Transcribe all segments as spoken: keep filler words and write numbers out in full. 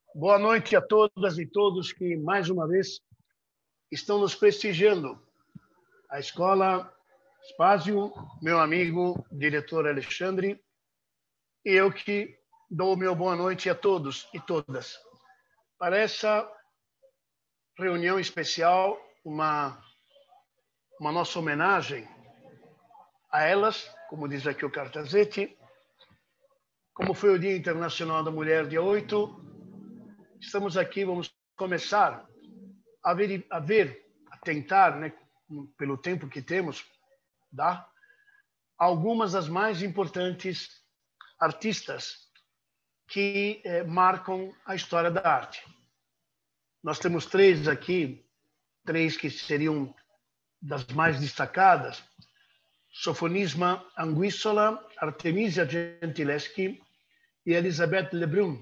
Boa noite a todas e todos que, mais uma vez, estão nos prestigiando. A Escola Spásio, meu amigo, diretor Alexandre, e eu que dou o meu boa noite a todos e todas. Para essa reunião especial, uma, uma nossa homenagem a elas, como diz aqui o cartazete, como foi o Dia Internacional da Mulher, dia oito, estamos aqui, vamos começar a ver, a, ver, a tentar, né, pelo tempo que temos, tá? Algumas das mais importantes artistas que eh, marcam a história da arte. Nós temos três aqui, três que seriam das mais destacadas: Sofonisma Anguissola, Artemisia Gentileschi e Elisabeth Lebrun.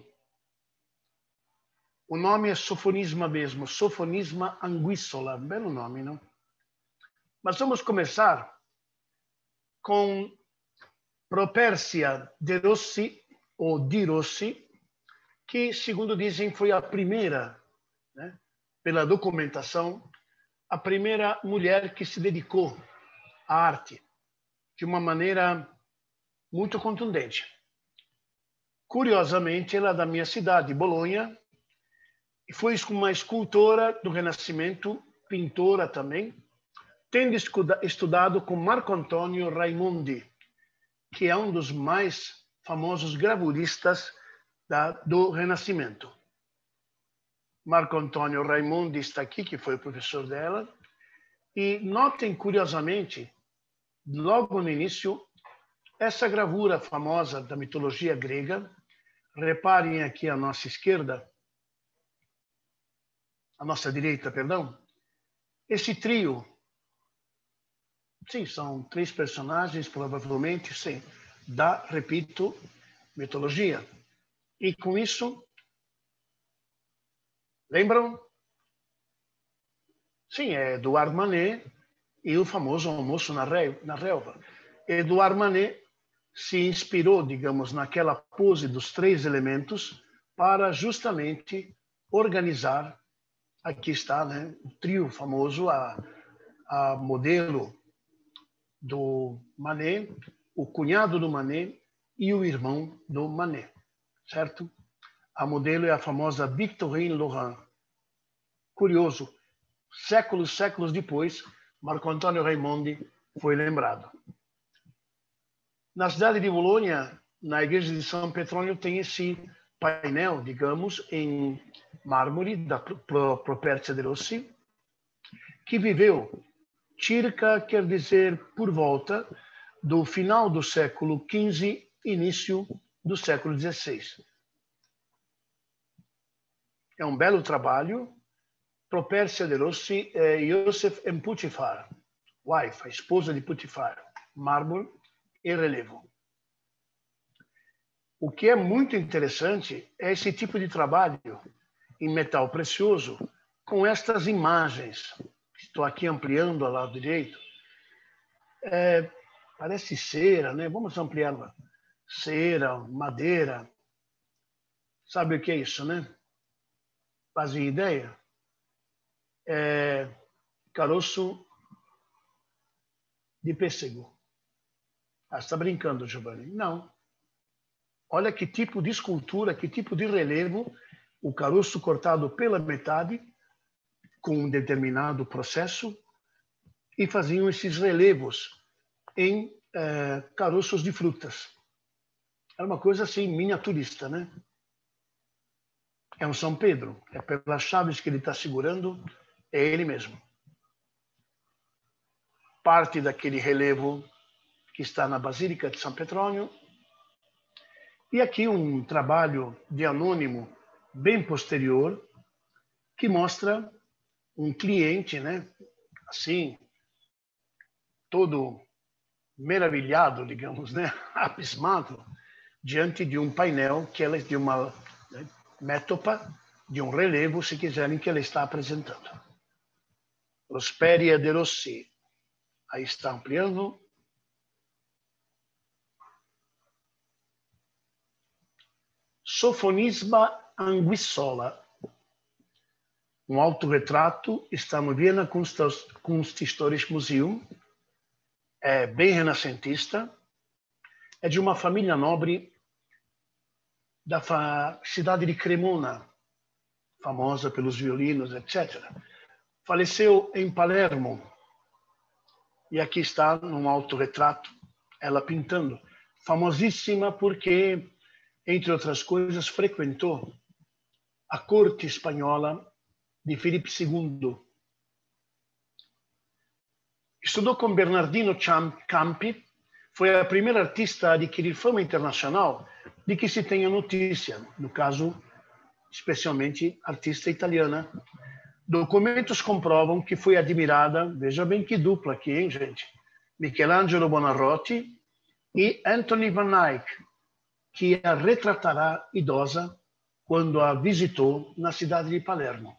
O nome é Sofonisma mesmo, Sofonisma Anguissola, belo nome, não? Mas vamos começar com Propercia de Rossi, ou Di Rossi, que, segundo dizem, foi a primeira, né, pela documentação, a primeira mulher que se dedicou à arte de uma maneira muito contundente. Curiosamente, ela é da minha cidade, Bolonha, e foi uma escultora do Renascimento, pintora também, tendo estudado com Marco Antônio Raimondi, que é um dos mais famosos gravuristas da, do Renascimento. Marco Antônio Raimondi está aqui, que foi o professor dela, e notem, curiosamente, logo no início, essa gravura famosa da mitologia grega. Reparem aqui à nossa esquerda, à nossa direita, perdão, esse trio. Sim, são três personagens, provavelmente, sim, da, repito, mitologia. E com isso, lembram? Sim, é Edouard Manet e o famoso Almoço na Relva. Edouard Manet se inspirou, digamos, naquela pose dos três elementos para justamente organizar, aqui está, né, o trio famoso, a, a modelo do Manet, o cunhado do Manet e o irmão do Manet, certo? A modelo é a famosa Victorine Laurent. Curioso, séculos, séculos depois, Marco Antônio Raimondi foi lembrado. Na cidade de Bolonha, na igreja de São Petronio, tem esse painel, digamos, em mármore da Propercia de Rossi, que viveu, circa, quer dizer, por volta do final do século quinze, início do século dezesseis. É um belo trabalho. Propercia de Rossi é Joseph M. Putifar, wife, a esposa de Putifar, mármore e relevo. O que é muito interessante é esse tipo de trabalho em metal precioso com estas imagens. Estou aqui ampliando ao lado direito. É, parece cera, né? Vamos ampliar. Cera, madeira. Sabe o que é isso, né? Fazem ideia? É, caroço de pêssego. Ah, você está brincando, Giovanni? Não. Olha que tipo de escultura, que tipo de relevo, o caroço cortado pela metade, com um determinado processo, e faziam esses relevos em eh, caroços de frutas. Era uma coisa assim, miniaturista, né? É um São Pedro, é pelas chaves que ele está segurando, é ele mesmo. Parte daquele relevo que está na Basílica de São Petronio. E aqui um trabalho de anônimo bem posterior, que mostra um cliente, né, assim, todo maravilhado, digamos, né, abismado, diante de um painel, que ela, de uma, né, métopa, de um relevo, se quiserem, que ela está apresentando. Prosperia de Rossi. Aí está ampliando. Sofonisma Anguissola. Um autorretrato está no Vienna Kunsthistorisches Museum. É bem renascentista. É de uma família nobre da cidade de Cremona, famosa pelos violinos, etcétera. Faleceu em Palermo. E aqui está, num autorretrato, ela pintando. Famosíssima porque, entre outras coisas, frequentou a corte espanhola de Filipe segundo. Estudou com Bernardino Campi, foi a primeira artista a adquirir fama internacional de que se tenha notícia, no caso, especialmente artista italiana. Documentos comprovam que foi admirada, veja bem que dupla aqui, hein, gente? Michelangelo Buonarroti e Anthony van Eyck, que a retratará idosa quando a visitou na cidade de Palermo.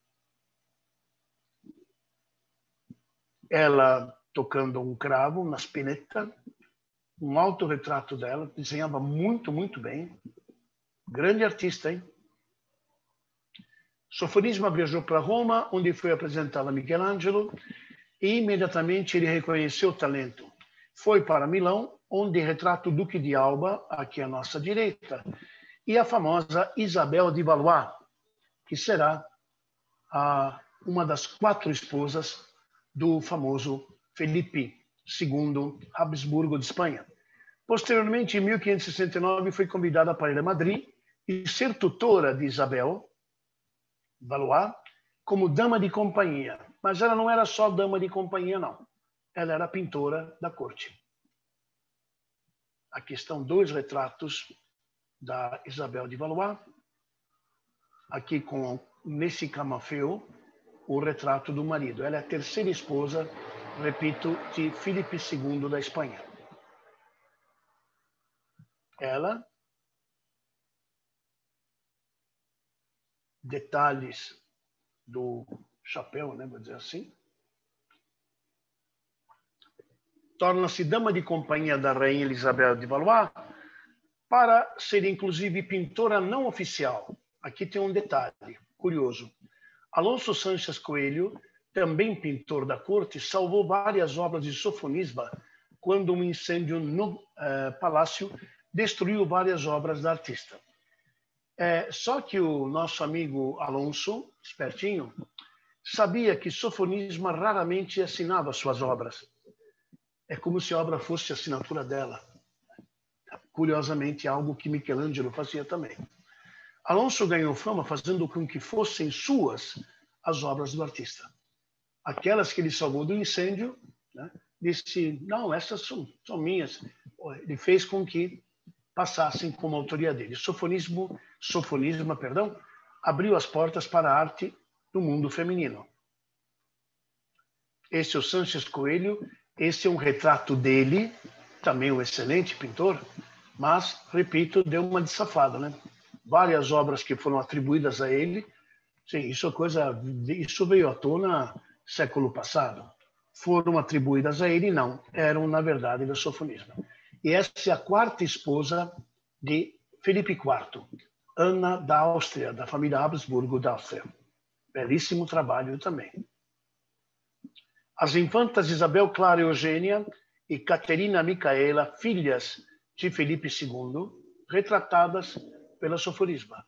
Ela tocando um cravo na spinetta, um autorretrato dela, desenhava muito, muito bem. Grande artista, hein? Sofonisma viajou para Roma, onde foi apresentá-la a Michelangelo, e imediatamente ele reconheceu o talento. Foi para Milão, onde retrata o Duque de Alba, aqui à nossa direita, e a famosa Isabel de Valois, que será a, uma das quatro esposas do famoso Felipe segundo Habsburgo de Espanha. Posteriormente, em mil quinhentos e sessenta e nove, foi convidada para ir a Madrid e ser tutora de Isabel Valois como dama de companhia. Mas ela não era só dama de companhia, não. Ela era pintora da corte. Aqui estão dois retratos da Isabel de Valois. Aqui com Nessi Camafeu, o retrato do marido. Ela é a terceira esposa, repito, de Filipe segundo da Espanha. Ela, detalhes do chapéu, né, vou dizer assim, torna-se dama de companhia da rainha Isabel de Valois para ser, inclusive, pintora não oficial. Aqui tem um detalhe curioso. Alonso Sánchez Coelho, também pintor da corte, salvou várias obras de sofonisba quando um incêndio no uh, palácio destruiu várias obras da artista. É, só que o nosso amigo Alonso, espertinho, sabia que sofonisma raramente assinava suas obras. É como se a obra fosse a assinatura dela. Curiosamente, algo que Michelangelo fazia também. Alonso ganhou fama fazendo com que fossem suas as obras do artista. Aquelas que ele salvou do incêndio, né, disse, não, essas são, são minhas. Ele fez com que passassem como autoria dele. Sofonismo, sofonismo, perdão, abriu as portas para a arte do mundo feminino. Esse é o Sánchez Coelho, esse é um retrato dele, também um excelente pintor, mas, repito, deu uma de safada, né? Várias obras que foram atribuídas a ele, sim, isso é coisa, isso veio à tona século passado. Foram atribuídas a ele, não, eram, na verdade, do sofonismo. E essa é a quarta esposa de Felipe quarto, Ana da Áustria, da família Habsburgo da Áustria. Belíssimo trabalho também. As infantas Isabel Clara Eugênia e Caterina Micaela, filhas de Felipe segundo, retratadas pela sofonisba.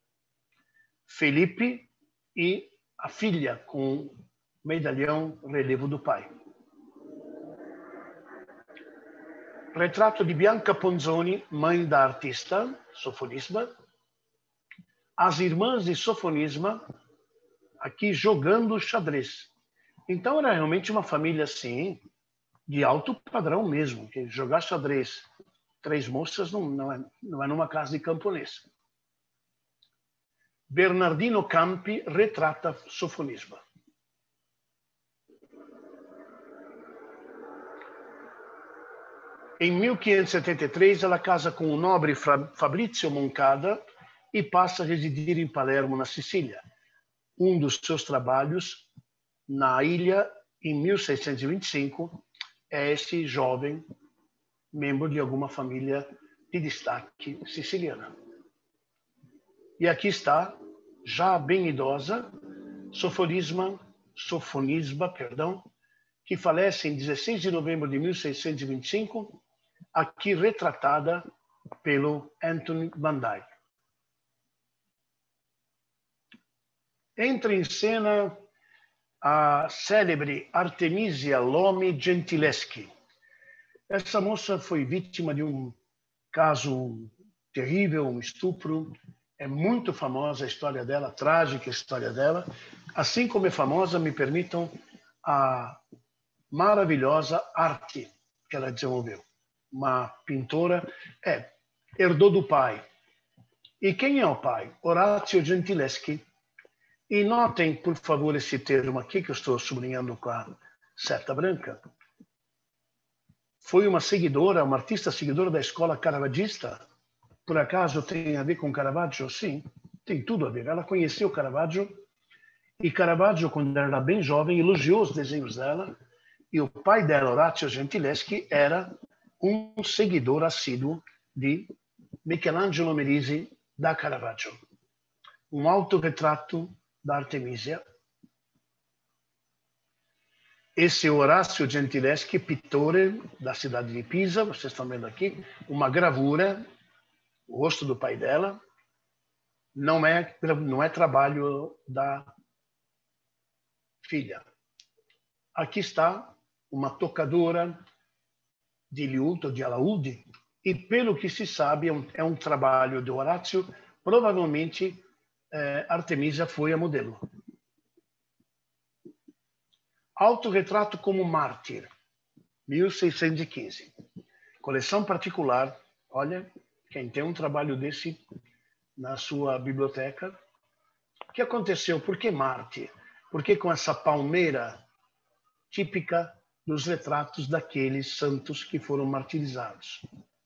Felipe e a filha com medalhão relevo do pai. Retrato de Bianca Ponzoni, mãe da artista, sofonisba. As irmãs de sofonisma, aqui jogando xadrez. Então era realmente uma família assim, de alto padrão mesmo, que jogar xadrez. Três moças não, não, é, não é numa casa de camponês. Bernardino Campi retrata sofonisba. Em mil quinhentos e setenta e três, ela casa com o nobre Fabrizio Moncada e passa a residir em Palermo, na Sicília. Um dos seus trabalhos na ilha, em mil seiscentos e vinte e cinco, é esse jovem membro de alguma família de destaque siciliana. E aqui está, já bem idosa, Sofonisba, Sofonisba, perdão, que falece em dezesseis de novembro de mil seiscentos e vinte e cinco, aqui retratada pelo Anthony Van Dyck. Entra em cena a célebre Artemisia Lomi Gentileschi. Essa moça foi vítima de um caso terrível, um estupro. É muito famosa a história dela, a trágica história dela. Assim como é famosa, me permitam, a maravilhosa arte que ela desenvolveu. Uma pintora, é, herdou do pai. E quem é o pai? Orazio Gentileschi. E notem, por favor, esse termo aqui que eu estou sublinhando com a seta branca. Foi uma seguidora, uma artista seguidora da escola caravagista. Por acaso tem a ver com Caravaggio? Sim, tem tudo a ver. Ela conheceu Caravaggio e Caravaggio, quando ela era bem jovem, elogiou os desenhos dela. E o pai dela, Orazio Gentileschi, era um seguidor assíduo de Michelangelo Merisi da Caravaggio. Um autorretrato da Artemisia. Esse Orazio Gentileschi, pittore da cidade de Pisa, vocês estão vendo aqui, uma gravura, o rosto do pai dela, não é, não é trabalho da filha. Aqui está uma tocadora de liuto, de alaúde, e pelo que se sabe, é um, é um trabalho de Orazio, provavelmente eh, Artemisia foi a modelo. Autorretrato como mártir, mil seiscentos e quinze. Coleção particular, olha, quem tem um trabalho desse na sua biblioteca. O que aconteceu? Por que mártir? Porque com essa palmeira típica dos retratos daqueles santos que foram martirizados.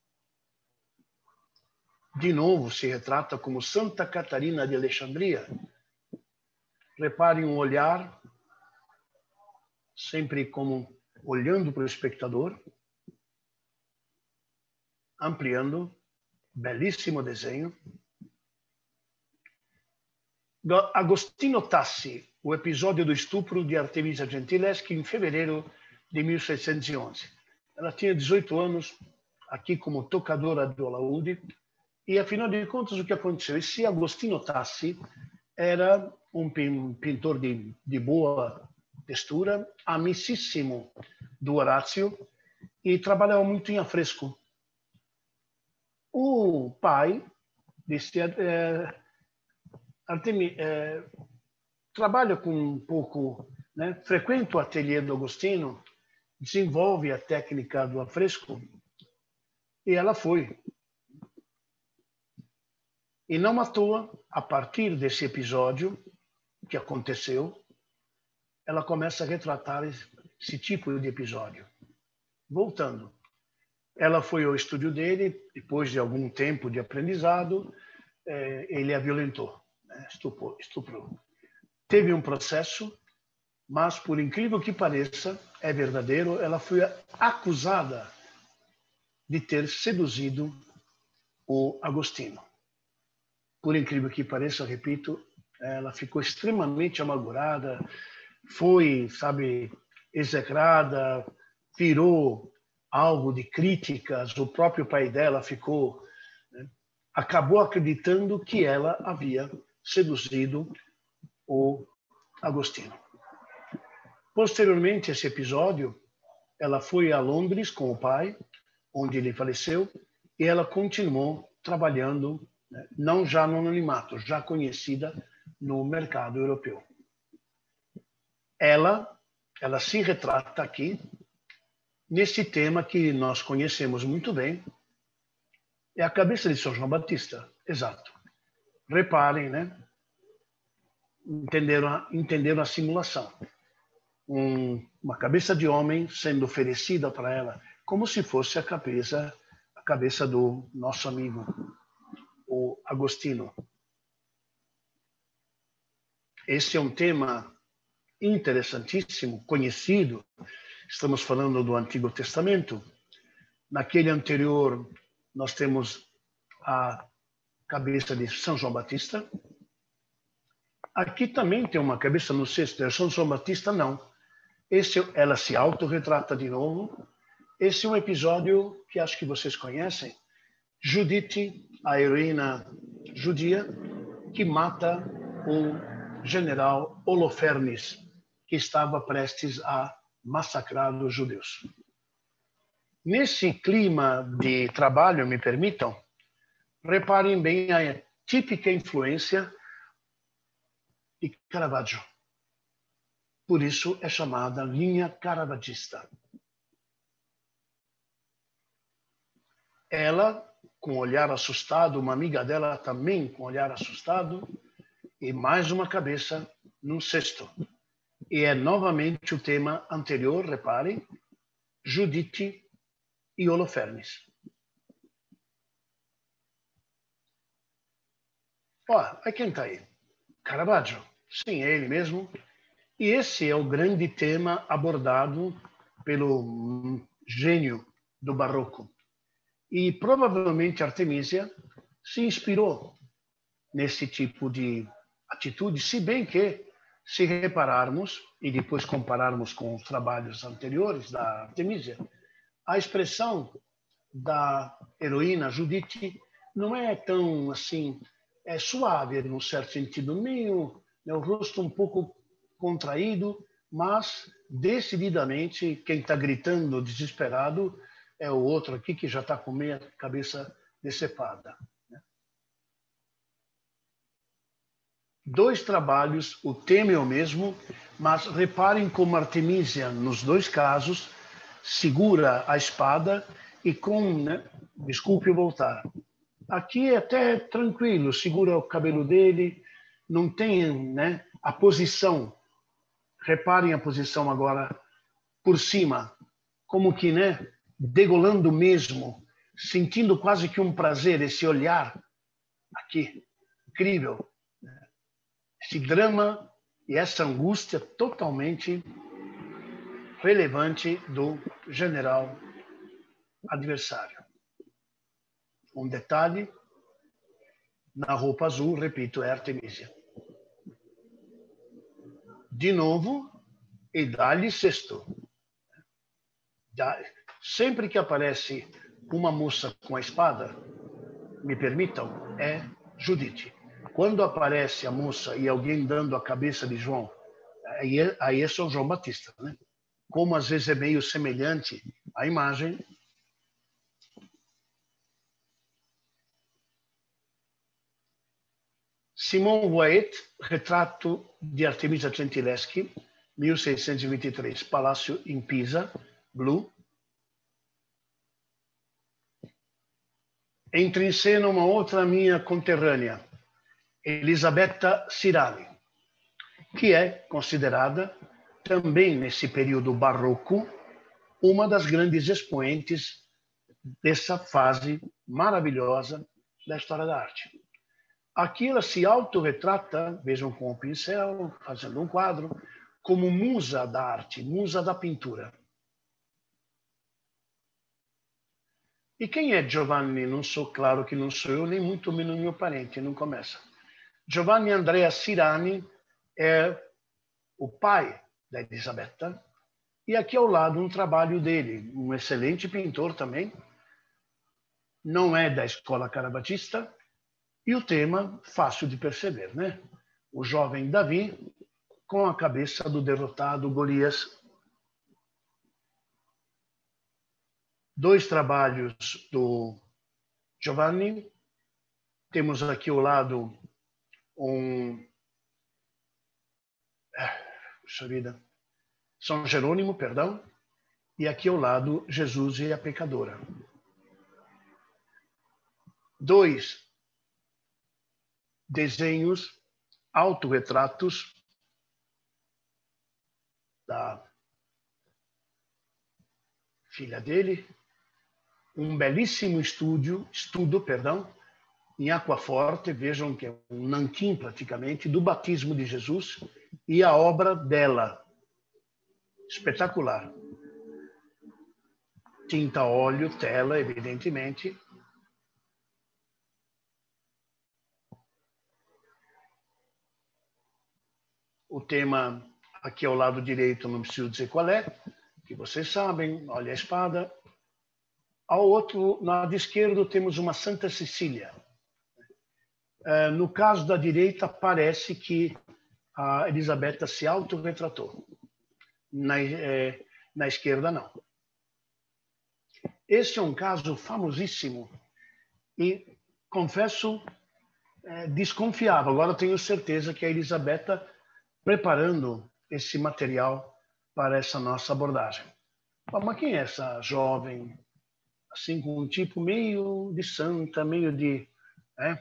De novo, se retrata como Santa Catarina de Alexandria. Reparem um olhar, sempre como olhando para o espectador, ampliando, belíssimo desenho. Agostino Tassi, o episódio do estupro de Artemisia Gentileschi em fevereiro de mil seiscentos e onze. Ela tinha dezoito anos, aqui como tocadora do alaúde, e afinal de contas o que aconteceu? Esse Agostino Tassi era um pintor de, de boa textura, amicíssimo do Orazio, e trabalhava muito em afresco. O pai disse, é, Artemi, é, trabalha com um pouco, né, frequenta o ateliê do Agostino, desenvolve a técnica do afresco, e ela foi. E não à toa, a partir desse episódio que aconteceu, ela começa a retratar esse tipo de episódio. Voltando, ela foi ao estúdio dele, depois de algum tempo de aprendizado, ele a violentou, né? estuprou, estuprou. Teve um processo, mas, por incrível que pareça, é verdadeiro, ela foi acusada de ter seduzido o Agostino. Por incrível que pareça, repito, ela ficou extremamente amargurada, foi, sabe, execrada, virou alvo de críticas. O próprio pai dela ficou, né, acabou acreditando que ela havia seduzido o Agostino. Posteriormente a esse episódio, ela foi a Londres com o pai, onde ele faleceu, e ela continuou trabalhando, né, não já no anonimato, já conhecida no mercado europeu. Ela, ela se retrata aqui nesse tema que nós conhecemos muito bem, é a cabeça de São João Batista. Exato. Reparem, né? Entenderam a, entenderam a simulação. Um, uma cabeça de homem sendo oferecida para ela como se fosse a cabeça, a cabeça do nosso amigo, o Agostino. Esse é um tema interessantíssimo, conhecido. Estamos falando do Antigo Testamento. Naquele anterior, nós temos a cabeça de São João Batista. Aqui também tem uma cabeça no cesto, é São João Batista, não. Esse, ela se autorretrata de novo. Esse é um episódio que acho que vocês conhecem. Judite, a heroína judia, que mata o general Holofernes, que estava prestes a massacrar os judeus. Nesse clima de trabalho, me permitam, reparem bem a típica influência de Caravaggio. Por isso é chamada linha caravagista. Ela, com olhar assustado, uma amiga dela também com olhar assustado, e mais uma cabeça num cesto. E é novamente o tema anterior, reparem, Judite e Holofernes. Ó, é quem está aí? Caravaggio. Sim, é ele mesmo. E esse é o grande tema abordado pelo gênio do Barroco. E provavelmente Artemisia se inspirou nesse tipo de atitude, se bem que, se repararmos e depois compararmos com os trabalhos anteriores da Artemisia, a expressão da heroína Judite não é tão assim, é suave num certo sentido, meio, é o rosto um pouco contraído, mas decididamente quem está gritando desesperado é o outro aqui que já está com meia cabeça decepada. Dois trabalhos, o tema é o mesmo, mas reparem como Artemisia, nos dois casos, segura a espada e com, né, desculpe voltar, aqui é até tranquilo, segura o cabelo dele, não tem, né, a posição, reparem a posição agora por cima, como que, né, degolando mesmo, sentindo quase que um prazer, esse olhar aqui, incrível. Esse drama e essa angústia totalmente relevante do general adversário. Um detalhe, na roupa azul, repito, é Artemisia. De novo, e dá-lhe sexto. Sempre que aparece uma moça com a espada, me permitam, é Judite. Quando aparece a moça e alguém dando a cabeça de João, aí é, aí é São João Batista, né? Como às vezes é meio semelhante à imagem. Simon Wyatt, retrato de Artemisia Gentileschi, mil seiscentos e vinte e três, Palácio em Pisa, Blue. Entra em cena uma outra minha conterrânea, Elisabetta Sirani, que é considerada, também nesse período barroco, uma das grandes expoentes dessa fase maravilhosa da história da arte. Aqui ela se autorretrata, vejam com o pincel, fazendo um quadro, como musa da arte, musa da pintura. E quem é Giovanni? Não sou, claro que não sou eu, nem muito menos meu parente, não começa. Giovanni Andrea Sirani é o pai da Elisabetta, e aqui ao lado um trabalho dele, um excelente pintor também, não é da escola caravagista, e o tema fácil de perceber, né? O jovem Davi com a cabeça do derrotado Golias. Dois trabalhos do Giovanni. Temos aqui ao lado um... Puxa vida. São Jerônimo, perdão. E aqui ao lado, Jesus e a pecadora. Dois desenhos, autorretratos da filha dele. Um belíssimo estúdio, estudo, perdão, em aquaforte, vejam que é um nanquim praticamente, do batismo de Jesus e a obra dela. Espetacular. Tinta, óleo, tela, evidentemente. o tema aqui ao lado direito, não preciso dizer qual é, que vocês sabem, olha a espada. Ao outro lado esquerdo temos uma Santa Cecília. No caso da direita, parece que a Elisabetta se autorretratou. Na, é, na esquerda, não. Esse é um caso famosíssimo e, confesso, é, desconfiava. Agora tenho certeza que a Elisabetta preparando esse material para essa nossa abordagem. Mas quem é essa jovem, assim, com um tipo meio de santa, meio de... É,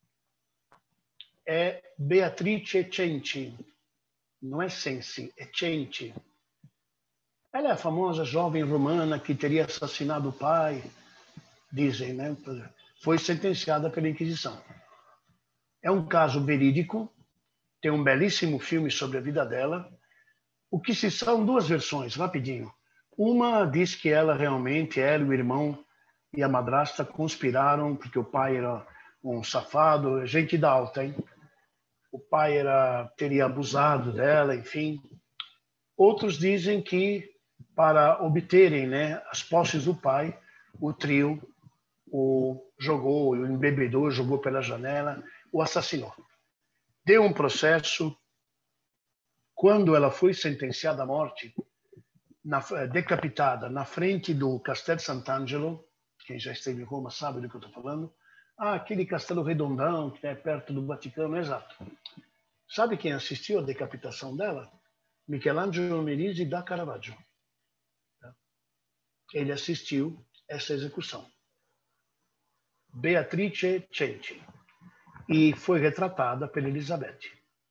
é Beatrice Cenci. Não é Sensi, é Cenci. Ela é a famosa jovem romana que teria assassinado o pai, dizem, né? Foi sentenciada pela Inquisição. É um caso verídico, tem um belíssimo filme sobre a vida dela. O que se são duas versões, rapidinho. Uma diz que ela realmente, ela, o irmão e a madrasta conspiraram, porque o pai era um safado, gente da alta, hein? O pai era, teria abusado dela, enfim. Outros dizem que, para obterem, né, as posses do pai, o trio o jogou, o embebedou, jogou pela janela, o assassinou. Deu um processo. Quando ela foi sentenciada à morte, na, decapitada na frente do Castel Sant'Angelo, quem já esteve em Roma sabe do que eu estou falando, ah, aquele castelo redondão que é perto do Vaticano, exato. Sabe quem assistiu à decapitação dela? Michelangelo Merisi da Caravaggio. Ele assistiu essa execução. Beatrice Cenci. E foi retratada pela Elizabeth.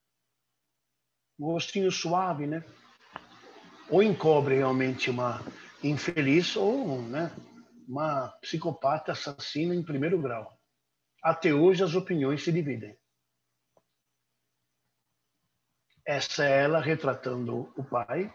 Um rostinho suave, né? Ou encobre realmente uma infeliz ou, né, uma psicopata assassina em primeiro grau. Até hoje as opiniões se dividem. Essa é ela retratando o pai.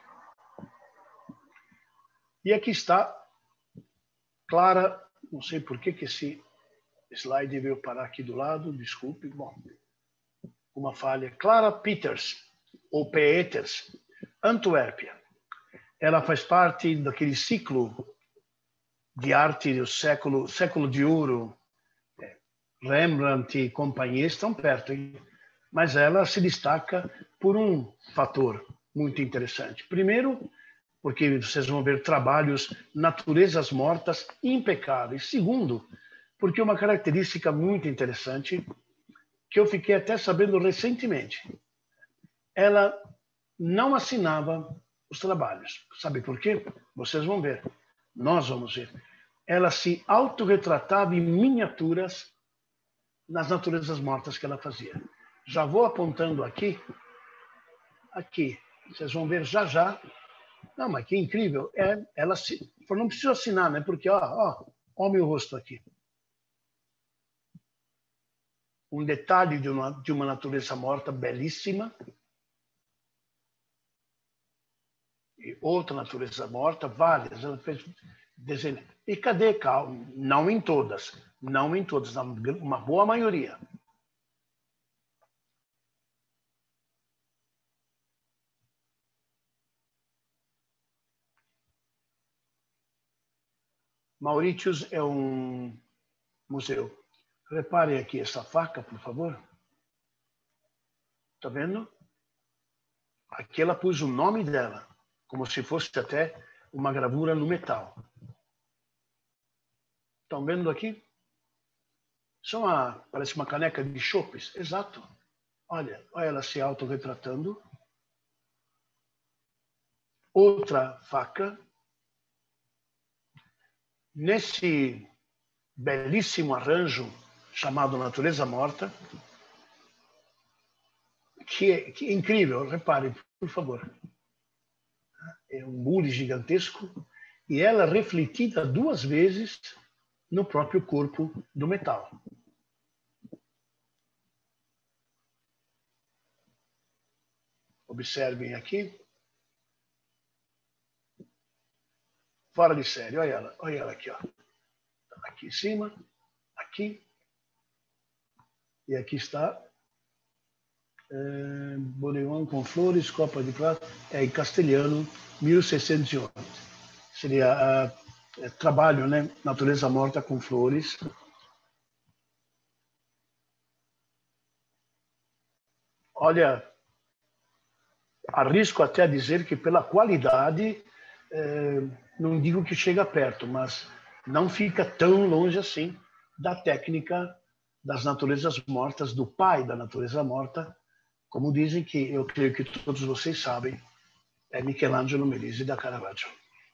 E aqui está Clara, não sei por que, que esse slide veio parar aqui do lado, desculpe, bom, uma falha. Clara Peters, ou Peters, Antuérpia. Ela faz parte daquele ciclo de arte do século, século de ouro. Rembrandt e companhia estão perto, hein? Mas ela se destaca por um fator muito interessante. Primeiro, porque vocês vão ver trabalhos naturezas mortas impecáveis. Segundo, porque uma característica muito interessante, que eu fiquei até sabendo recentemente. Ela não assinava os trabalhos. Sabe por quê? Vocês vão ver. Nós vamos ver. Ela se autorretratava em miniaturas nas naturezas mortas que ela fazia. Já vou apontando aqui. Aqui. Vocês vão ver já já. Não, mas que incrível. É, ela se... Não precisa assinar, né? Porque, ó, ó, ó o meu rosto aqui. Um detalhe de uma, de uma natureza morta belíssima. E outra natureza morta, várias. Ela fez desenho. E cadê, calma? Não em todas. Não em todas, uma boa maioria. Mauritius é um museu. Reparem aqui essa faca, por favor. Está vendo? Aqui ela pôs o nome dela, como se fosse até uma gravura no metal. Estão vendo aqui? Isso é uma, parece uma caneca de chopes. Exato. Olha, olha ela se autorretratando. Outra faca. Nesse belíssimo arranjo chamado Natureza Morta, que é, que é incrível, reparem, por favor. É um bule gigantesco e ela refletida duas vezes no próprio corpo do metal. Observem aqui. Fora de série, olha ela, olha ela aqui, ó. Aqui em cima, aqui. E aqui está é, Bodegon com flores, copa de prata, é em castelhano, mil seiscentos e oito. Seria uh, é, trabalho, né? Natureza morta com flores. Olha, arrisco até a dizer que pela qualidade, eh, não digo que chega perto, mas não fica tão longe assim da técnica das naturezas mortas, do pai da natureza morta, como dizem que, eu creio que todos vocês sabem, é Michelangelo Merisi da Caravaggio.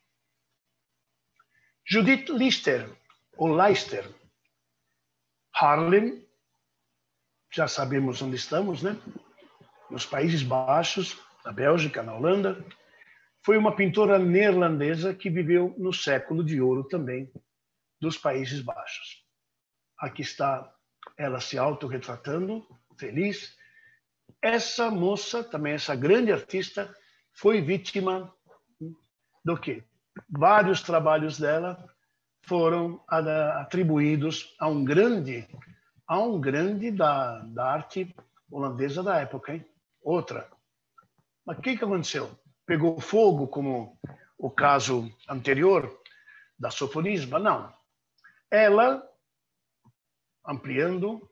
Judith Lister, ou Leister, Haarlem, já sabemos onde estamos, né? Nos Países Baixos, na Bélgica, na Holanda. Foi uma pintora neerlandesa que viveu no século de ouro também dos Países Baixos. Aqui está ela se autorretratando, feliz. Essa moça, também essa grande artista, foi vítima do quê? Vários trabalhos dela foram atribuídos a um grande, a um grande da, da arte holandesa da época, hein? Outra. Mas o que, que aconteceu? Pegou fogo, como o caso anterior da Sofonisba? Não. Ela, ampliando,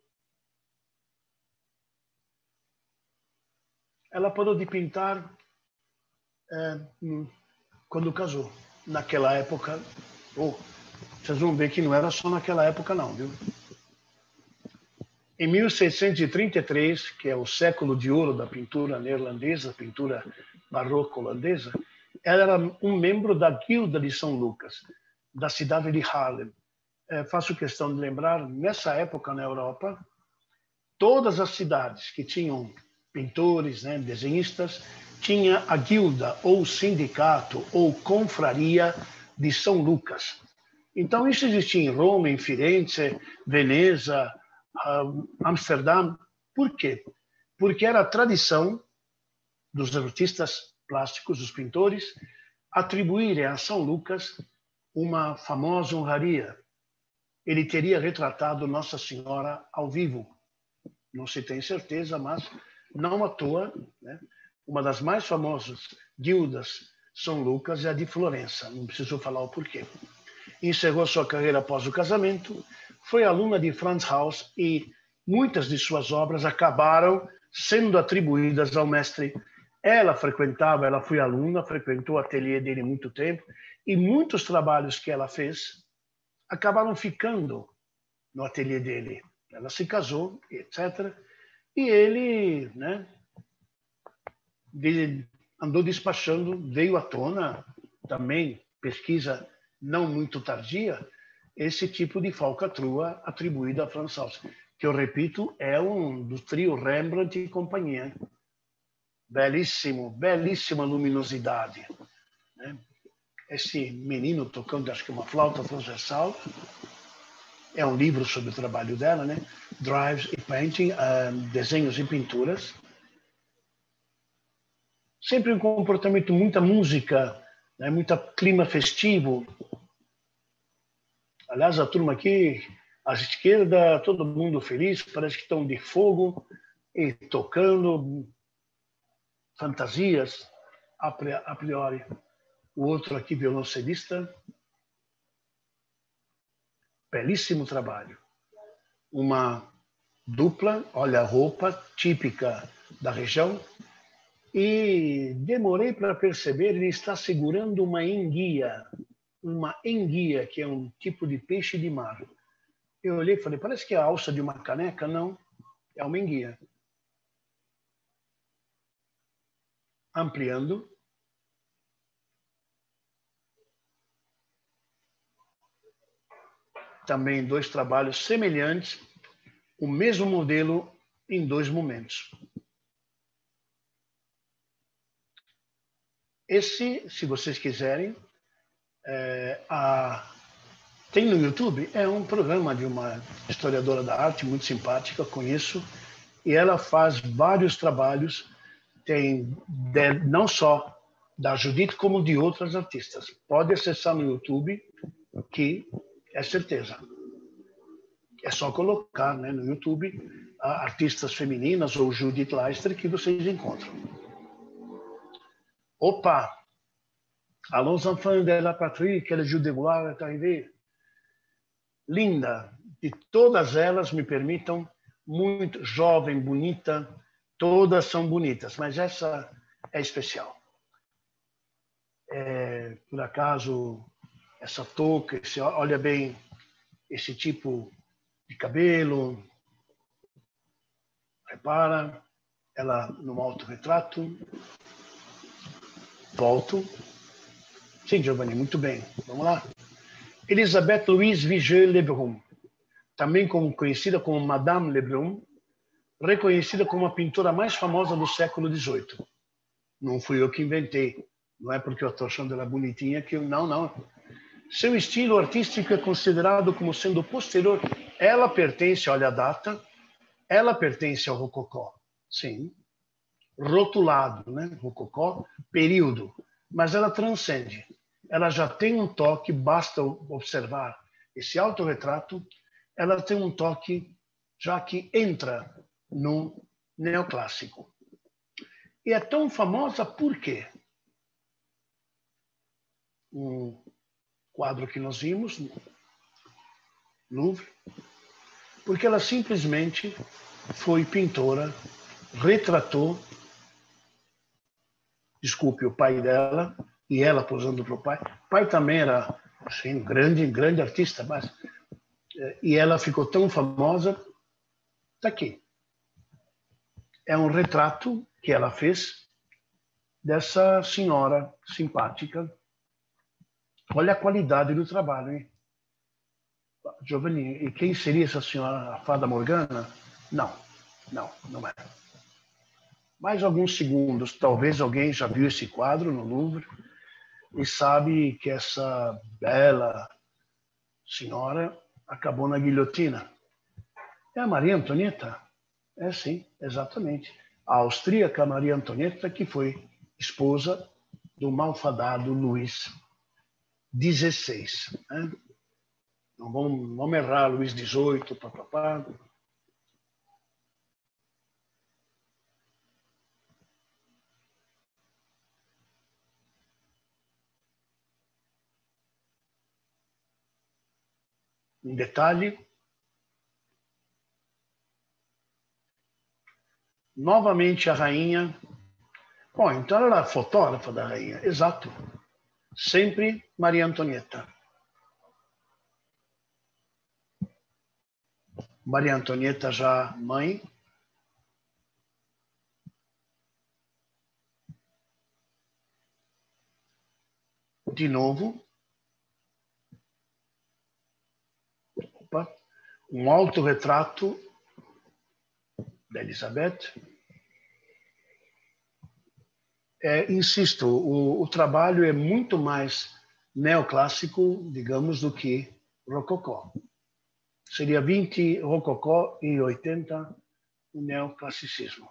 ela parou de pintar é, quando casou. Naquela época, oh, vocês vão ver que não era só naquela época não, viu? Em mil seiscentos e trinta e três, que é o século de ouro da pintura neerlandesa, pintura barroca holandesa, ela era um membro da Guilda de São Lucas, da cidade de Haarlem. É, faço questão de lembrar, nessa época na Europa, todas as cidades que tinham pintores, né, desenhistas, tinha a guilda, ou sindicato, ou confraria de São Lucas. Então, isso existia em Roma, em Firenze, Veneza, Uh, Amsterdã. Por quê? Porque era a tradição dos artistas plásticos, dos pintores, atribuírem a São Lucas uma famosa honraria. Ele teria retratado Nossa Senhora ao vivo. Não se tem certeza, mas não à toa, né? Uma das mais famosas guildas São Lucas é a de Florença. Não preciso falar o porquê. Encerrou sua carreira após o casamento, foi aluna de Frans Hals e muitas de suas obras acabaram sendo atribuídas ao mestre. Ela frequentava, ela foi aluna, frequentou o ateliê dele muito tempo e muitos trabalhos que ela fez acabaram ficando no ateliê dele. Ela se casou, etcétera. E ele, né, andou despachando, veio à tona também, pesquisa não muito tardia, esse tipo de falcatrua atribuída a Frans Hals, que eu repito, é um do trio Rembrandt e companhia. Belíssimo, belíssima luminosidade. Né? Esse menino tocando, acho que uma flauta transversal, é um livro sobre o trabalho dela, né? Drives e Painting, uh, desenhos e pinturas. Sempre um comportamento, muita música, né? Muito clima festivo. Aliás, a turma aqui, à esquerda, todo mundo feliz, parece que estão de fogo e tocando fantasias a priori. O outro aqui, violoncelista. Belíssimo trabalho. Uma dupla, olha a roupa típica da região. E demorei para perceber, ele está segurando uma enguia. Uma enguia, que é um tipo de peixe de mar. Eu olhei e falei, parece que é a alça de uma caneca. Não, é uma enguia. Ampliando. Também dois trabalhos semelhantes, o mesmo modelo em dois momentos. Esse, se vocês quiserem, é, a, tem no YouTube, é um programa de uma historiadora da arte muito simpática, conheço, e ela faz vários trabalhos, tem de, não só da Judith, como de outras artistas. Pode acessar no YouTube, que é certeza. É só colocar, né, no YouTube artistas femininas ou Judith Leister que vocês encontram. Opa! Allons enfants de la patrie, que le jour de gloire est arrivé. Linda, de todas elas, me permitam, muito jovem, bonita, todas são bonitas, mas essa é especial. É, por acaso, essa touca, esse, olha bem esse tipo de cabelo, repara, ela no autorretrato, volto. Sim, Giovanni, muito bem, vamos lá. Elisabeth Louise Vigée-Lebrun, também como, conhecida como Madame Lebrun, reconhecida como a pintora mais famosa do século dezoito. Não fui eu que inventei, não é porque eu estou achando ela bonitinha que eu... Não, não. Seu estilo artístico é considerado como sendo posterior. Ela pertence, olha a data, ela pertence ao Rococó, sim. Rotulado, né? Rococó, período. Mas ela transcende. Ela já tem um toque, basta observar esse autorretrato, ela tem um toque já que entra no neoclássico. E é tão famosa por quê? Um quadro que nós vimos no Louvre, porque ela simplesmente foi pintora, retratou, desculpe, o pai dela, e ela posando para o pai. O pai também era assim, um grande, grande artista, mas... E ela ficou tão famosa, está aqui. É um retrato que ela fez dessa senhora simpática. Olha a qualidade do trabalho, hein? Giovanni, e quem seria essa senhora? A Fada Morgana? Não, não, não é. Mais alguns segundos, talvez alguém já viu esse quadro no Louvre e sabe que essa bela senhora acabou na guilhotina. É a Maria Antonieta? É sim, exatamente. A austríaca Maria Antonieta, que foi esposa do malfadado Luís dezesseis. Né? Não vamos, vamos errar, Luís dezoito, papapá. Um detalhe. Novamente a rainha. Bom, então ela era a fotógrafa da rainha. Exato. Sempre Maria Antonieta. Maria Antonieta já mãe. De novo. Opa. Um autorretrato da Elizabeth. É, insisto, o, o trabalho é muito mais neoclássico, digamos, do que rococó. Seria vinte rococó e oitenta o neoclassicismo.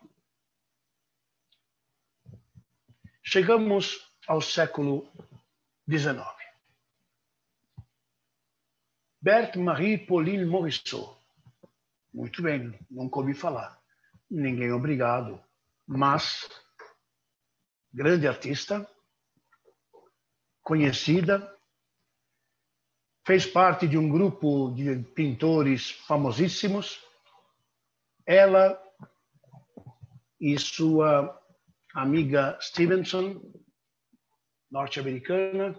Chegamos ao século dezenove. Berthe-Marie Pauline Morisot. Muito bem, nunca ouvi falar. Ninguém obrigado. Mas, grande artista, conhecida, fez parte de um grupo de pintores famosíssimos. Ela e sua amiga Stevenson, norte-americana.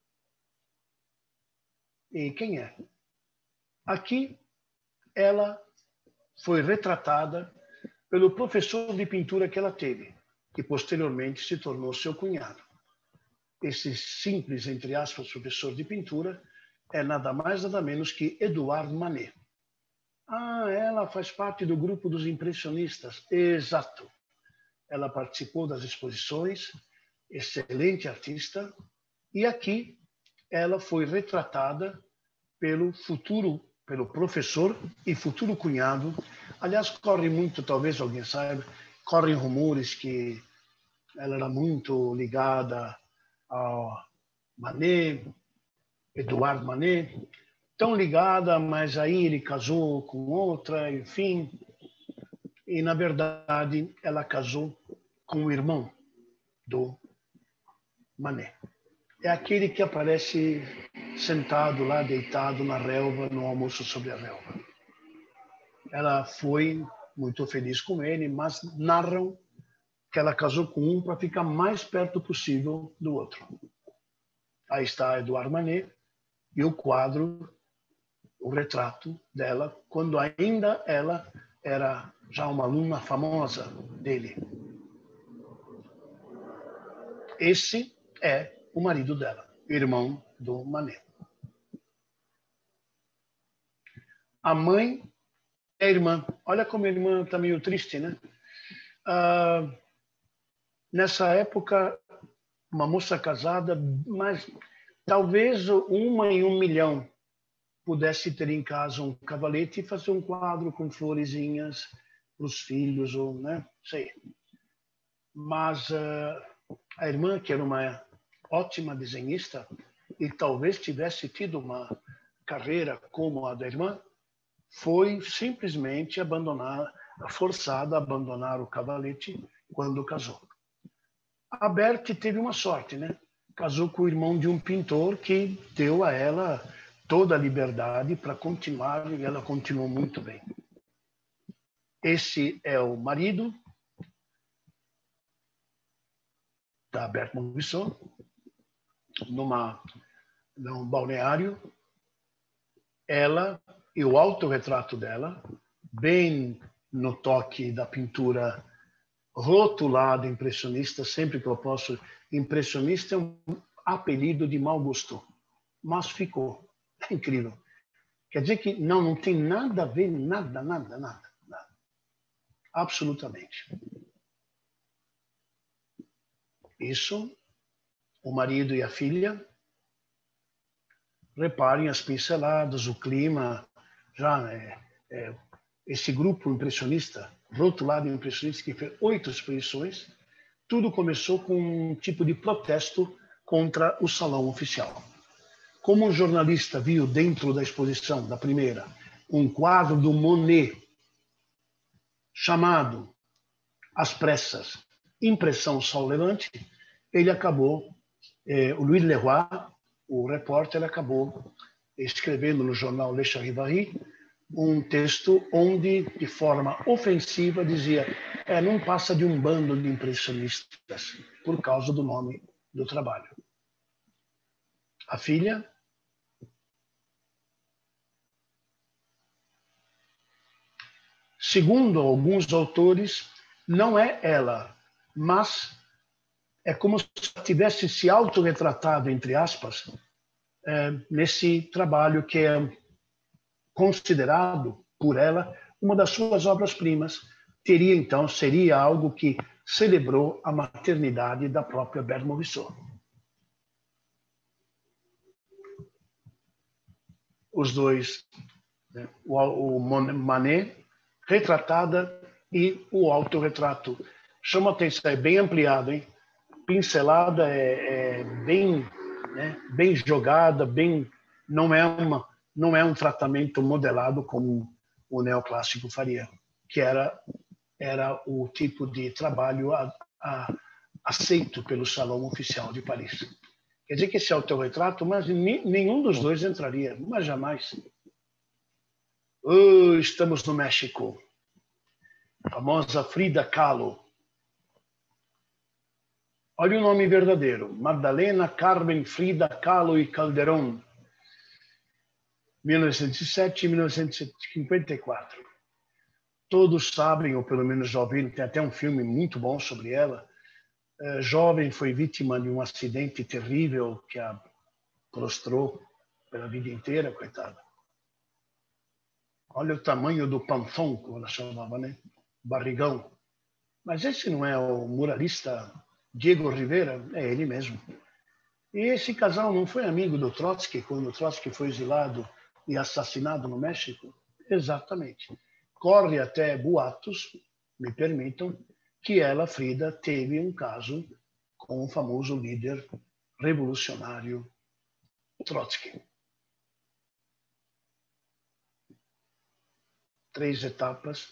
E quem é? Aqui, ela foi retratada pelo professor de pintura que ela teve, que posteriormente se tornou seu cunhado. Esse simples, entre aspas, professor de pintura é nada mais, nada menos que Edouard Manet. Ah, ela faz parte do grupo dos impressionistas. Exato. Ela participou das exposições, excelente artista, e aqui ela foi retratada pelo futuro, pelo professor e futuro cunhado. Aliás, corre muito, talvez alguém saiba, correm rumores que ela era muito ligada a Manet, Edouard Manet. tão ligada, mas aí ele casou com outra, enfim. E, na verdade, ela casou com o irmão do Manet. É aquele que aparece sentado lá, deitado na relva, no almoço sobre a relva. Ela foi muito feliz com ele, mas narram que ela casou com um para ficar mais perto possível do outro. Aí está Edouard Manet e o quadro, o retrato dela, quando ainda ela era já uma aluna famosa dele. Esse é o marido dela, irmão do Manet. A mãe é a irmã. Olha como a irmã está meio triste, né? Ah, nessa época, uma moça casada, mas talvez uma em um milhão pudesse ter em casa um cavalete e fazer um quadro com florezinhas para os filhos, ou, né? Sei. Mas uh, a irmã, que era uma ótima desenhista e talvez tivesse tido uma carreira como a da irmã, foi simplesmente abandonar, forçada a abandonar o cavalete quando casou. A Berthe teve uma sorte, né? Casou com o irmão de um pintor que deu a ela toda a liberdade para continuar, e ela continuou muito bem. Esse é o marido da Berthe Morisot, numa, num balneário. Ela e o autorretrato dela, bem no toque da pintura rotulada impressionista, sempre que eu posso. Impressionista é um apelido de mau gosto, mas ficou. É incrível. Quer dizer que não, não tem nada a ver, nada, nada, nada, nada. Absolutamente. Isso, o marido e a filha, reparem as pinceladas, o clima, já é, é, esse grupo impressionista, rotulado impressionista, que fez oito exposições, tudo começou com um tipo de protesto contra o salão oficial. Como um jornalista viu dentro da exposição, da primeira, um quadro do Monet chamado Às Pressas, Impressão Sol Levante, ele acabou, eh, o Louis Leroy, o repórter, acabou escrevendo no jornal Le Charivari um texto onde, de forma ofensiva, dizia é, não passa de um bando de impressionistas, por causa do nome do trabalho. A filha, segundo alguns autores, não é ela, mas é como se tivesse se autorretratado, entre aspas, é, nesse trabalho que é considerado por ela uma das suas obras-primas. Teria, então, seria algo que celebrou a maternidade da própria Berthe Morisot. Os dois, né? o Manet, retratada, e o autorretrato. Chama atenção, é bem ampliado, hein? Pincelada é, é bem, né, bem jogada, bem, não é uma, não é um tratamento modelado como o neoclássico faria, que era era o tipo de trabalho a, a, aceito pelo Salão Oficial de Paris. Quer dizer que esse autorretrato, mas nenhum dos dois entraria, mas jamais. Oh, estamos no México. A famosa Frida Kahlo. Olha o nome verdadeiro. Magdalena Carmen Frida Kahlo e Calderón. mil novecentos e sete e mil novecentos e cinquenta e quatro. Todos sabem, ou pelo menos já ouviram, tem até um filme muito bom sobre ela. É, jovem, foi vítima de um acidente terrível que a prostrou pela vida inteira, coitada. Olha o tamanho do panfão, como ela chamava, né? Barrigão. Mas esse não é o muralista Diego Rivera? É ele mesmo. E esse casal não foi amigo do Trotsky, quando o Trotsky foi exilado e assassinado no México? Exatamente. Corre até boatos, me permitam, que ela, Frida, teve um caso com o famoso líder revolucionário Trotsky. três etapas.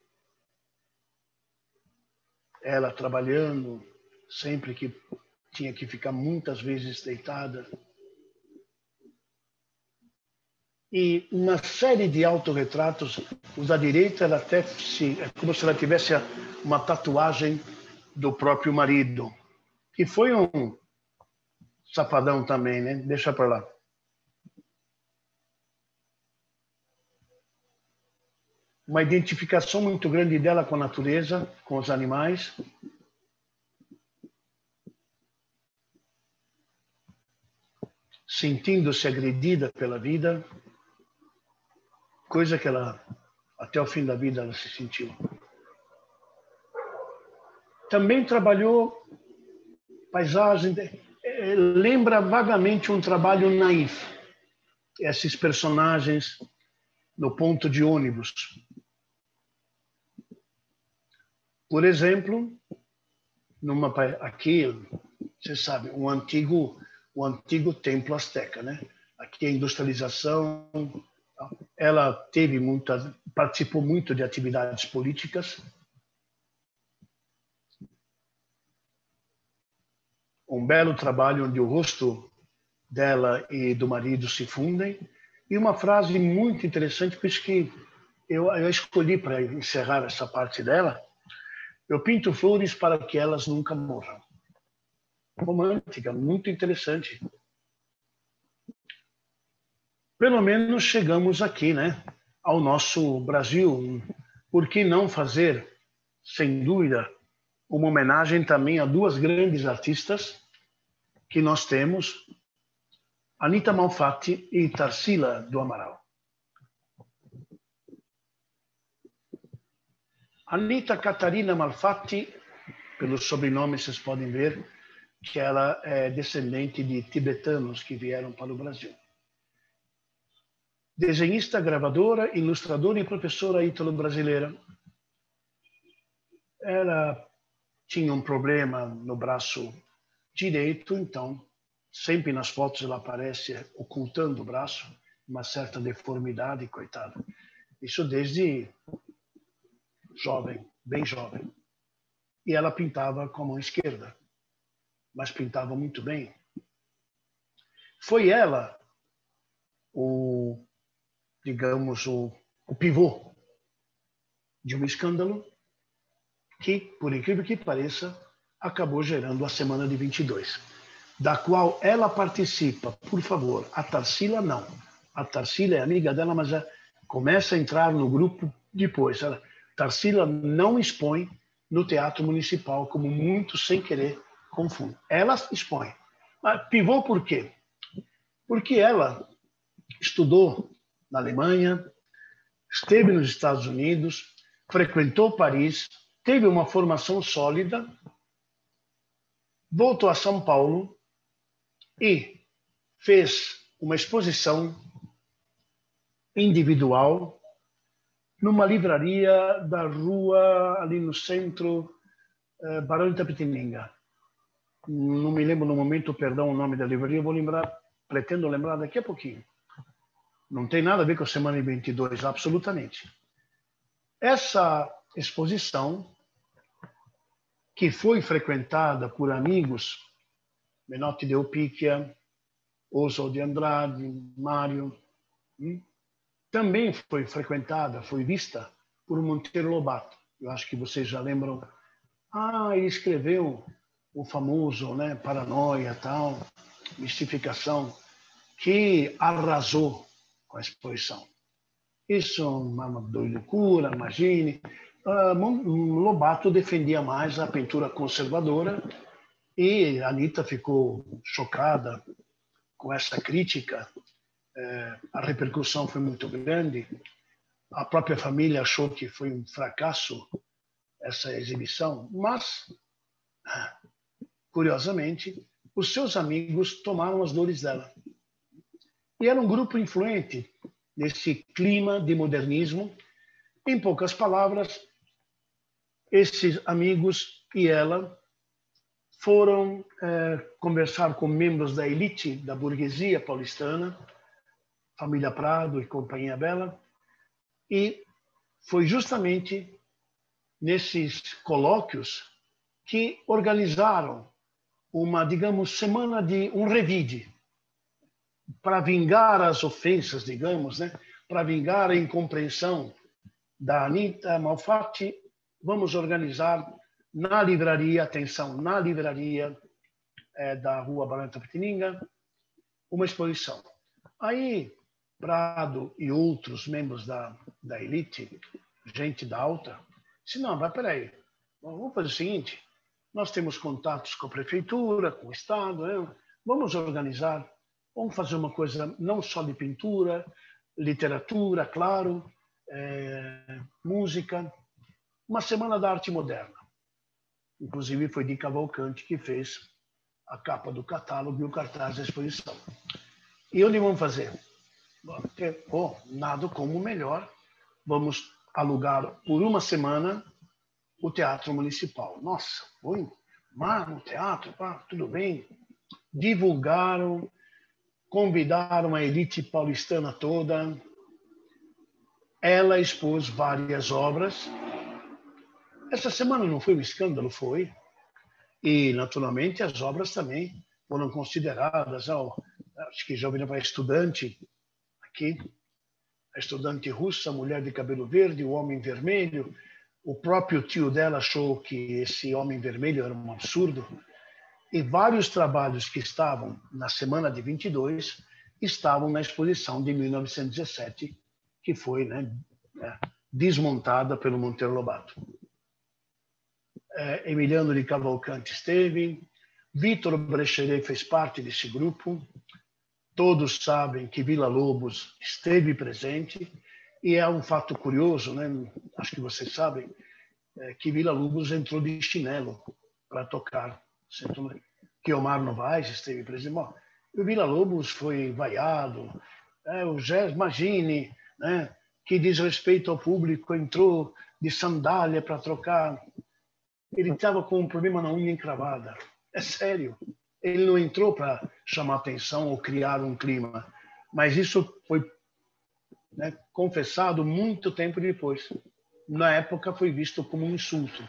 Ela trabalhando, sempre que tinha que ficar muitas vezes deitada. E uma série de autorretratos. Os da direita, ela até se, é como se ela tivesse uma tatuagem do próprio marido, que foi um safadão também, né? Deixa para lá. Uma identificação muito grande dela com a natureza, com os animais. Sentindo-se agredida pela vida, coisa que ela, até o fim da vida, ela se sentiu. Também trabalhou paisagem, lembra vagamente um trabalho naif. Esses personagens no ponto de ônibus. Por exemplo, numa, aqui, você sabe, um antigo, um antigo templo asteca, né? Aqui a industrialização, ela teve muita, participou muito de atividades políticas. Um belo trabalho onde o rosto dela e do marido se fundem. E uma frase muito interessante, por isso que eu, eu escolhi para encerrar essa parte dela. Eu pinto flores para que elas nunca morram. Romântica, muito interessante. Pelo menos chegamos aqui, né? Ao nosso Brasil. Por que não fazer, sem dúvida, uma homenagem também a duas grandes artistas que nós temos, Anita Malfatti e Tarsila do Amaral. Anita Catarina Malfatti, pelo sobrenome vocês podem ver que ela é descendente de tibetanos que vieram para o Brasil. Desenhista, gravadora, ilustradora e professora ítalo-brasileira. Ela tinha um problema no braço direito, então sempre nas fotos ela aparece ocultando o braço, uma certa deformidade, coitada. Isso desde jovem, bem jovem. E ela pintava com a mão esquerda, mas pintava muito bem. Foi ela o, digamos, o, o pivô de um escândalo que, por incrível que pareça, acabou gerando a Semana de vinte e dois, da qual ela participa. Por favor, a Tarsila não. A Tarsila é amiga dela, mas já começa a entrar no grupo depois. Ela, Tarsila não expõe no Teatro Municipal, como muitos, sem querer, confundem. Ela expõe. Mas pivô por quê? Porque ela estudou na Alemanha, esteve nos Estados Unidos, frequentou Paris, teve uma formação sólida, voltou a São Paulo e fez uma exposição individual numa livraria da rua, ali no centro, Barão de Itapetininga. Não me lembro no momento, perdão, o nome da livraria, vou lembrar, pretendo lembrar daqui a pouquinho. Não tem nada a ver com a Semana de vinte e dois, absolutamente. Essa exposição, que foi frequentada por amigos, Menotti de Opicchia, Oswald de Andrade, Mário, hum? também foi frequentada, foi vista por Monteiro Lobato. Eu acho que vocês já lembram. Ah, ele escreveu o famoso, né, Paranoia, tal, Mistificação, que arrasou com a exposição. Isso é uma loucura, imagine. Uh, Lobato defendia mais a pintura conservadora e a Anita ficou chocada com essa crítica. É, a repercussão foi muito grande. A própria família achou que foi um fracasso essa exibição, mas, curiosamente, os seus amigos tomaram as dores dela. E era um grupo influente nesse clima de modernismo. Em poucas palavras, esses amigos e ela foram é, conversar com membros da elite da burguesia paulistana, família Prado e companhia bela, e foi justamente nesses colóquios que organizaram uma, digamos, semana de um revide para vingar as ofensas, digamos, né? Para vingar a incompreensão da Anita Malfatti. Vamos organizar na livraria, atenção, na livraria é, da Rua Barão de Itapetininga, uma exposição. Aí, Prado e outros membros da, da elite, gente da alta, disse, não, mas peraí, vamos fazer o seguinte, nós temos contatos com a prefeitura, com o Estado, né? Vamos organizar, vamos fazer uma coisa não só de pintura, literatura, claro, é, música, uma semana da arte moderna. Inclusive foi Di Cavalcanti que fez a capa do catálogo e o cartaz da exposição. E onde vamos fazer? Porque, oh, nada como melhor, vamos alugar por uma semana o Teatro Municipal. Nossa, foi mar no teatro, pá, tudo bem. Divulgaram, convidaram a elite paulistana toda. Ela expôs várias obras. Essa semana não foi um escândalo, foi. E, naturalmente, as obras também foram consideradas. Ó, acho que já ouviram para estudante, aqui, a estudante russa, a mulher de cabelo verde, o homem vermelho. O próprio tio dela achou que esse homem vermelho era um absurdo. E vários trabalhos que estavam na semana de vinte e dois estavam na exposição de mil novecentos e dezessete, que foi, né, desmontada pelo Monteiro Lobato. É, Emiliano de Cavalcanti esteve, Vitor Brecheret fez parte desse grupo. Todos sabem que Villa-Lobos esteve presente. E é um fato curioso, né? Acho que vocês sabem, é, que Villa-Lobos entrou de chinelo para tocar. Que Omar Novaes esteve presente. Bom, o Villa-Lobos foi vaiado. É, o Gerson Magini, né, que diz respeito ao público, entrou de sandália para trocar. Ele estava com um problema na unha encravada. É sério. Ele não entrou para chamar atenção ou criar um clima. Mas isso foi, né, confessado muito tempo depois. Na época foi visto como um insulto.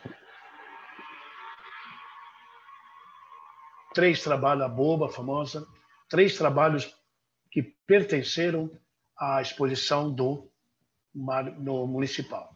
Três trabalhos, a Boba, famosa, três trabalhos que pertenceram à exposição do no Municipal.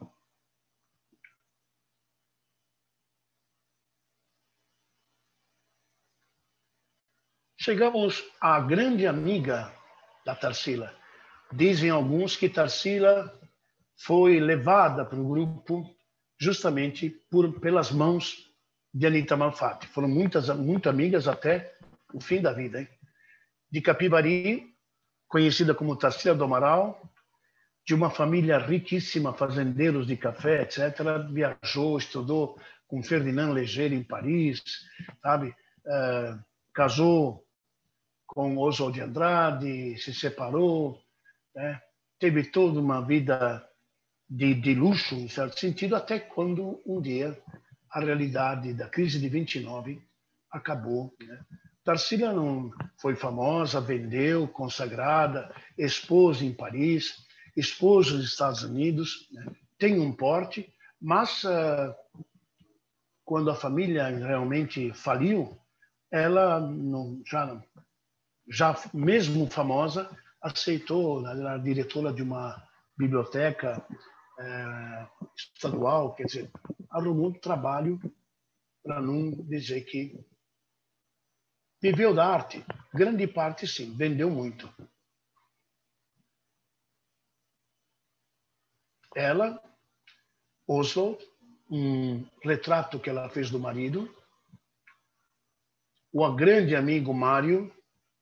Chegamos à grande amiga da Tarsila. Dizem alguns que Tarsila foi levada para o grupo justamente por, pelas mãos de Anita Malfatti. Foram muitas, muito amigas até o fim da vida. Hein? De Capivari, conhecida como Tarsila do Amaral, de uma família riquíssima, fazendeiros de café, etcétera. Viajou, estudou com Ferdinand Léger em Paris, sabe? Uh, casou com Oswald de Andrade, se separou, né? Teve toda uma vida de, de luxo, em certo sentido, até quando um dia a realidade da crise de vinte e nove acabou. Né? Tarsila não foi famosa, vendeu, consagrada, expôs em Paris, expôs nos Estados Unidos, né? Tem um porte, mas uh, quando a família realmente faliu, ela não, já não, já mesmo famosa, aceitou, ela era diretora de uma biblioteca é, estadual, quer dizer, arrumou um trabalho para não dizer que viveu da arte. Grande parte, sim, vendeu muito. Ela, Oswald, um retrato que ela fez do marido, o grande amigo Mário.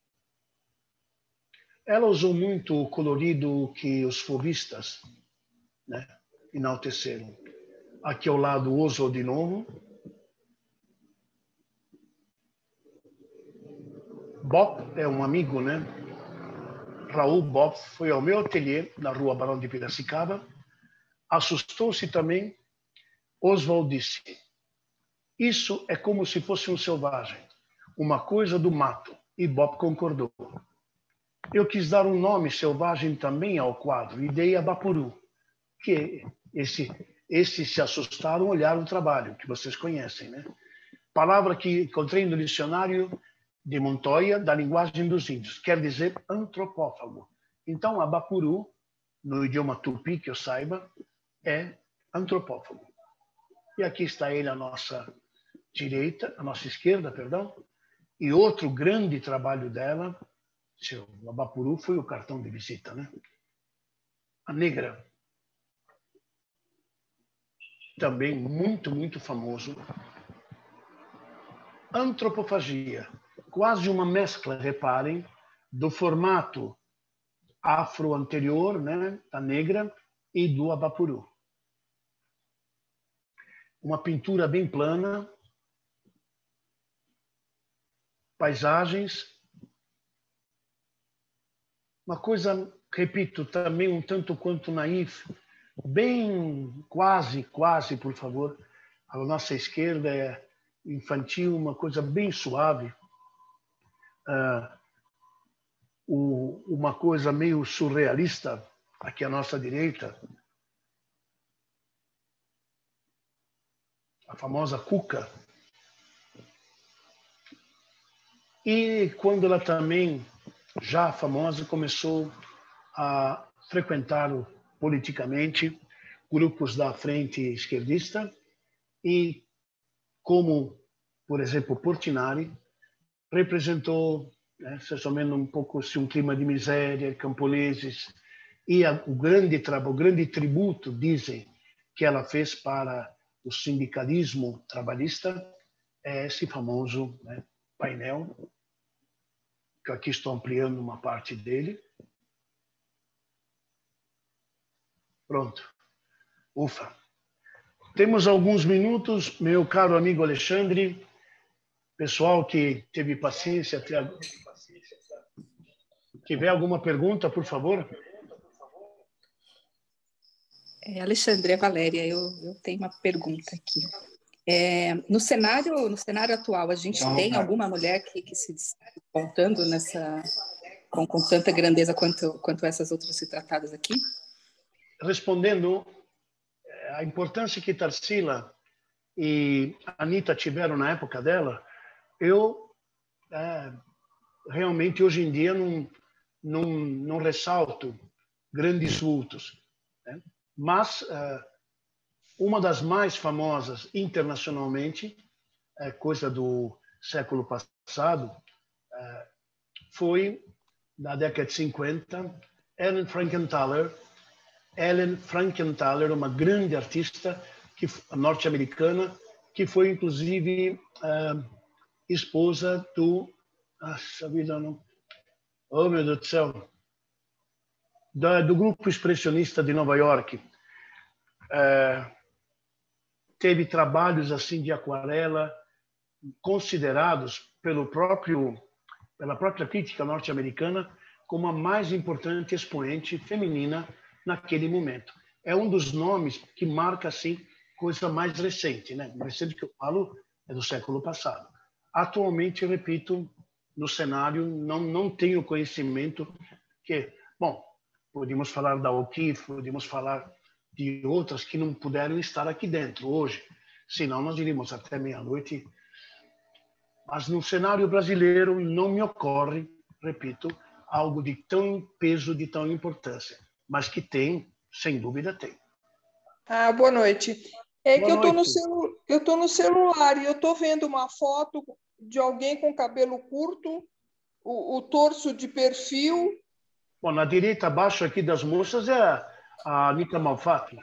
Ela usou muito o colorido que os fauvistas, né, enalteceram. Aqui ao lado, Oswald de novo. Bob é um amigo, né? Raul Bob foi ao meu ateliê na Rua Barão de Piracicaba. Assustou-se também. Oswald disse: isso é como se fosse um selvagem, uma coisa do mato. E Bob concordou. Eu quis dar um nome selvagem também ao quadro e dei a Bapuru, que Esse, esses se assustaram, olharam o trabalho, que vocês conhecem, né? Palavra que encontrei no dicionário de Montoya, da linguagem dos índios, quer dizer antropófago. Então, Abapuru, no idioma tupi, que eu saiba, é antropófago. E aqui está ele à nossa direita, à nossa esquerda, perdão. E outro grande trabalho dela, o Abapuru, foi o cartão de visita, né? A negra, também muito, muito famoso. Antropofagia, quase uma mescla, reparem, do formato afro anterior, né, da negra, e do Abapuru. Uma pintura bem plana, paisagens, uma coisa, repito, também um tanto quanto naif, bem quase, quase, por favor, a nossa esquerda é infantil, uma coisa bem suave, uh, o, uma coisa meio surrealista, aqui à nossa direita, a famosa cuca. E quando ela também, já famosa, começou a frequentar politicamente grupos da frente esquerdista e, como, por exemplo, Portinari, representou, né, se menos um pouco assim, um clima de miséria, camponeses, e a, o grande trabalho, o grande tributo, dizem, que ela fez para o sindicalismo trabalhista é esse famoso, né, painel, que aqui estou ampliando uma parte dele. Pronto. Ufa. Temos alguns minutos, meu caro amigo Alexandre, pessoal que teve paciência até agora. Tiver alguma pergunta, por favor? É, Alexandre, é Valéria, eu, eu tenho uma pergunta aqui. É, no cenário, no cenário atual, a gente então, tem cara. alguma mulher que, que se despontando nessa, com, com tanta grandeza quanto, quanto essas outras retratadas aqui? Respondendo, a importância que Tarsila e Anitta tiveram na época dela, eu é, realmente hoje em dia não, não, não ressalto grandes vultos, né? Mas é, uma das mais famosas internacionalmente, é coisa do século passado, é, foi, na década de cinquenta, Ellen Frankenthaler. Ellen Frankenthaler, uma grande artista que, norte-americana, que foi, inclusive, uh, esposa do... Nossa vida, não... Oh, meu Deus do céu! Do, do grupo expressionista de Nova York. Uh, teve trabalhos assim de aquarela considerados pelo próprio, pela própria crítica norte-americana como a mais importante expoente feminina naquele momento. É um dos nomes que marca assim coisa mais recente, né? O recente que eu falo é do século passado. Atualmente, eu repito, no cenário não não tenho conhecimento que, bom, podíamos falar da O'Keeffe, podíamos falar de outras que não puderam estar aqui dentro hoje, senão nós iríamos até meia-noite. Mas no cenário brasileiro não me ocorre, repito, algo de tão peso, de tão importância, mas que tem, sem dúvida tem. Ah, boa noite. É boa que eu estou no, celu eu tô no celular e eu estou vendo uma foto de alguém com cabelo curto, o, o torso de perfil. Bom, na direita abaixo aqui das moças é a, a Anitta Malfatti.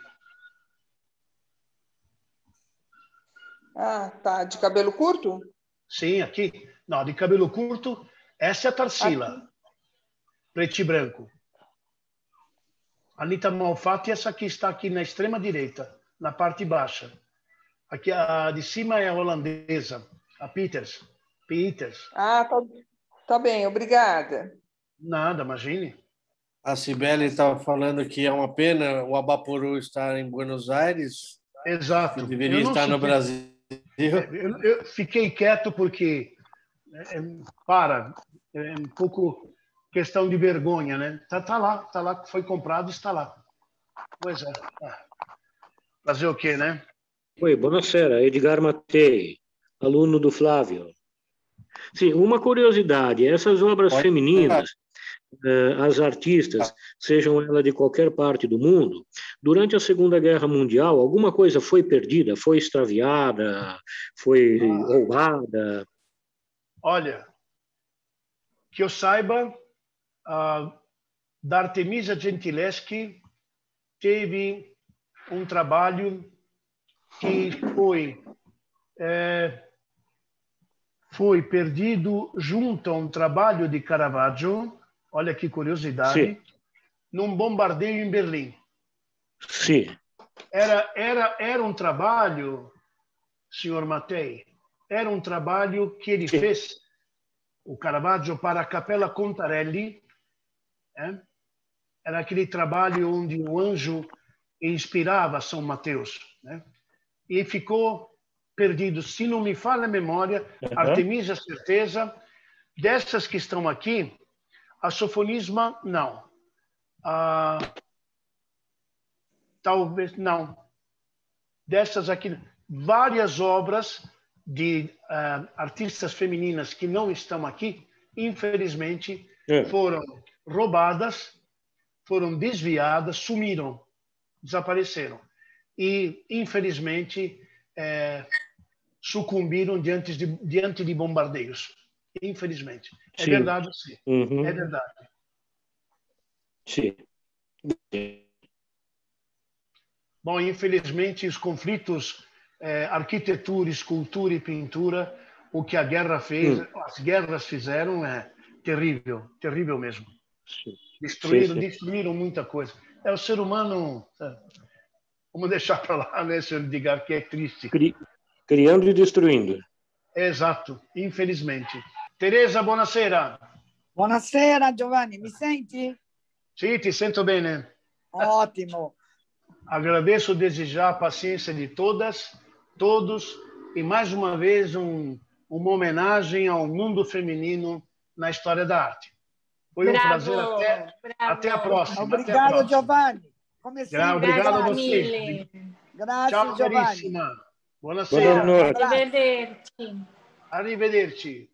Ah, tá. De cabelo curto? Sim, aqui. Não, de cabelo curto, essa é a Tarsila. Aqui. Preto e branco. Anitta Malfatti, essa aqui está aqui na extrema direita, na parte baixa. Aqui a de cima é a holandesa, a Peters. Peters. Ah, tá, tá bem, obrigada. Nada, imagine. A Cibele estava falando que é uma pena o Abapuru estar em Buenos Aires. Exato. Que deveria estar fiquei... no Brasil. Eu, eu fiquei quieto porque, é, para, é um pouco questão de vergonha, né? Tá, tá lá, tá lá, foi comprado, está lá. Pois é. Ah. Fazer o quê, né? Oi, buonasera, Edgar Mattei, aluno do Flávio. Sim, uma curiosidade, essas obras Pode femininas, eh, as artistas, sejam elas de qualquer parte do mundo, durante a Segunda Guerra Mundial, alguma coisa foi perdida, foi extraviada, foi Ah. roubada? Olha, que eu saiba, a da Artemisia Gentileschi teve um trabalho que foi é, foi perdido junto a um trabalho de Caravaggio, olha que curiosidade, Sim. num bombardeio em Berlim. Sim. Era, era, era um trabalho, senhor Mattei, era um trabalho que ele Sim. fez, o Caravaggio, para a Capella Contarelli. É? Era aquele trabalho onde o anjo inspirava São Mateus. Né? E ficou perdido. Se não me falha a memória, Uhum. Artemisia, certeza. Dessas que estão aqui, a Sofonisma, não. Ah, talvez, não. Dessas aqui, várias obras de uh, artistas femininas que não estão aqui, infelizmente, É. foram roubadas, foram desviadas, sumiram, desapareceram. E, infelizmente, é, sucumbiram diante de, diante de bombardeios. Infelizmente. É Sim. verdade, sim. Uhum. É verdade. Sim. Bom, infelizmente, os conflitos, é, arquitetura, escultura e pintura, o que a guerra fez, Hum. as guerras fizeram, é terrível, terrível mesmo. Sim. Destruíram, Sim, sim. destruíram muita coisa. É o ser humano. É, vamos deixar para lá, né, senhor Edgar, que é triste. Cri... Criando e destruindo. Exato, infelizmente. Teresa, buonasera. Buonasera Giovanni, mi senti? Sì, ti sento bene. Ótimo. Agradeço desde já a paciência de todas, todos, e mais uma vez um, uma homenagem ao mundo feminino na história da arte. Foi um Bravo, prazer. Até, bravo. até a próxima. Obrigado, até a próxima. Giovanni. Come sempre. Obrigado a Grazie vocês. mille. Grazie, Ciao, Giovanni. carissima. Buonasera. Buonanotte. Arrivederci. Arrivederci.